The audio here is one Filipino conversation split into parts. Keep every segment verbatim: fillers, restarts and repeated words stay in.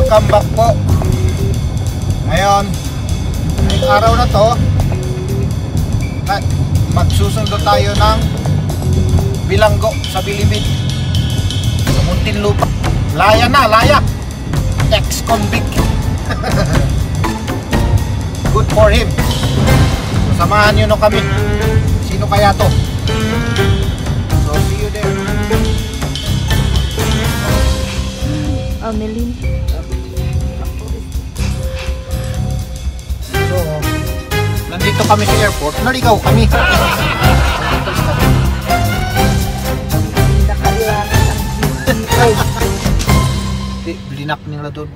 welcome back po. Ngayon, ngayong araw na to, magsusundo tayo ng bilanggo sa Bilibid, sa Muntinlupa. Laya na, laya. Ex-convict. Good for him. Samahan nyo no kami. Sino kaya to? So, see you there. Ameline. So, nandito kami sa airport. Naligaw kami. Di, blinak nila doon.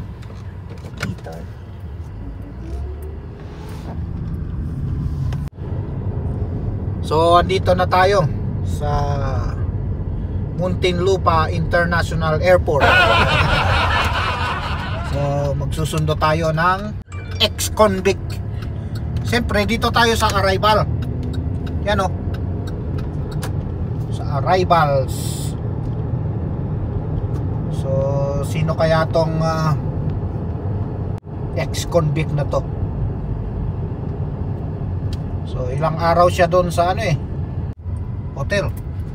So, andito na tayo sa Muntinlupa International Airport. So, magsusundo tayo ng ex-convict. Siyempre, dito tayo sa arrival. Yan o. Sa arrivals. So, sino kaya tong uh, ex-convict na to? So, ilang araw siya doon sa ano eh, hotel.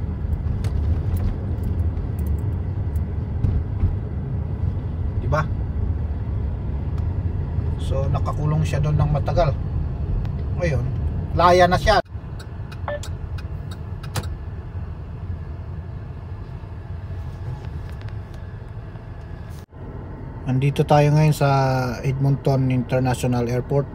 Diba? So, nakakulong siya doon ng matagal. Ngayon, laya na siya. Nandito tayo ngayon sa Edmonton International Airport.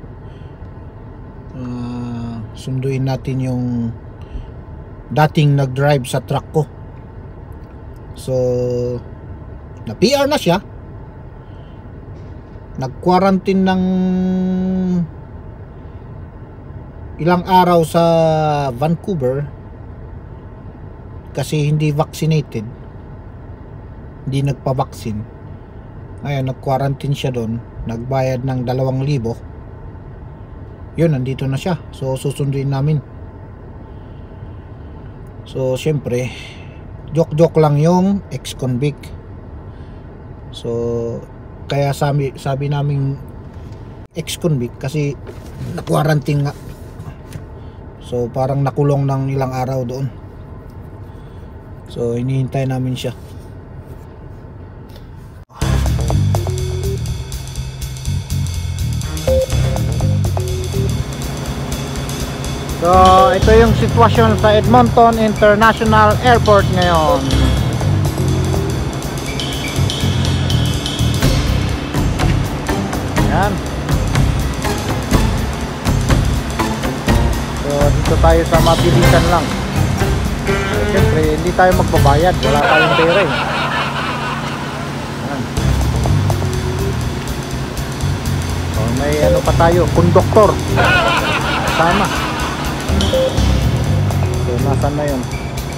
Uh, sunduin natin yung dating nag-drive sa truck ko. So, na P R na siya. Nag-quarantine ng ilang araw sa Vancouver kasi hindi vaccinated, hindi nagpa-vaccine. Ngayon nag-quarantine siya doon, nagbayad ng dalawang libo. Yun, nandito na siya. So susunduin namin. So syempre joke-joke lang yung ex-convict. So kaya sabi, sabi namin ex-convict kasi na-quarantine nga. So parang nakulong ng ilang araw doon. So hinihintay namin siya. So ito yung sitwasyon sa Edmonton International Airport ngayon. Yan. So dito tayo sa mabilisan lang. So, siyempre hindi tayo magbabayad, wala tayong pera eh. Yan. So may ano pa tayo, konduktor sama. So nasan na yun?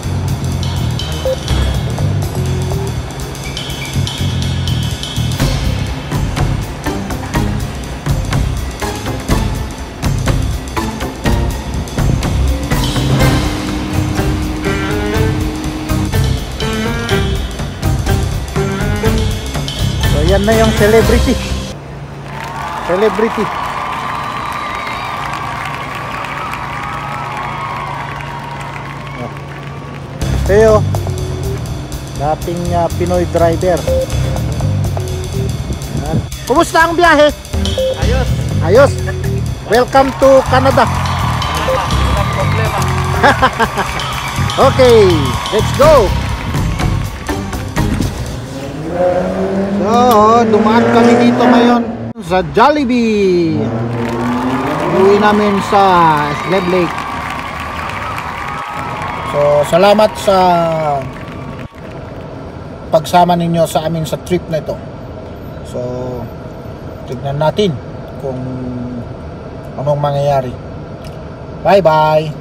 So yan na yung celebrity. Celebrity. Teo, dating uh, Pinoy driver. Yan. Kumusta ang biyahe? Ayos. Ayos. Welcome to Canada. Walang problema. Okay, let's go. So, dumaan kami dito ngayon sa Jollibee. Uwi namin sa Slave Lake. So, salamat sa pagsama ninyo sa amin sa trip na ito. So, tignan natin kung anong mangyayari. Bye bye.